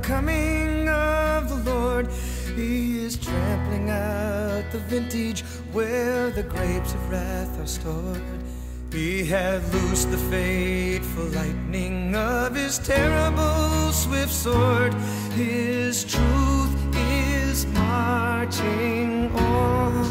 coming of the Lord. He is trampling out the vintage where the grapes of wrath are stored. He hath loosed the fateful lightning of his terrible swift sword. His truth is marching on.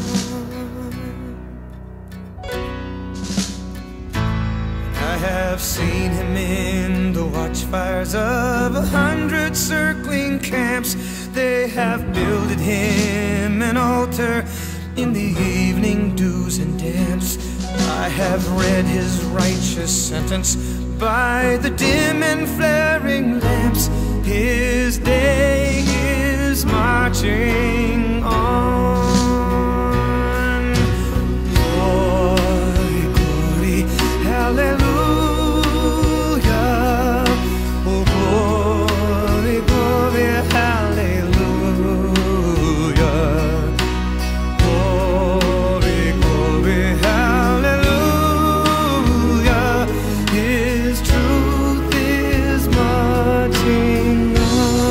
I have seen him in the watchfires of 100 circling camps. They have builded him an altar in the evening dews and damps. I have read his righteous sentence by the dim and flaring lamps. His day is marching on. Glory, glory, hallelujah. Oh, glory, glory, hallelujah. Glory, glory, hallelujah. His truth is marching on.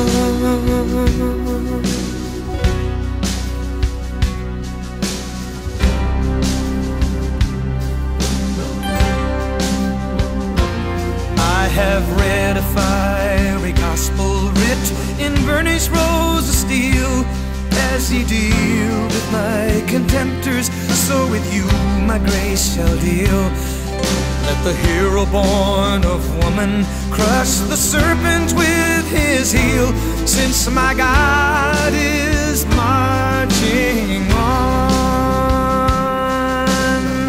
I have read a fiery gospel writ in burnished rows of steel. As he deal with my contemptors, so with you my grace shall deal. Let the hero born of woman crush the serpent with his heel, since my God is marching on.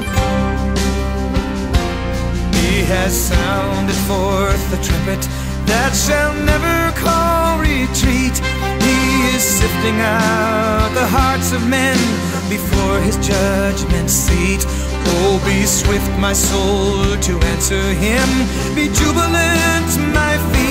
He has sounded forth the trumpet that shall never call retreat. He is sifting out the hearts of men before his judgment seat. Oh, be swift, my soul, to answer him. Be jubilant, my feet.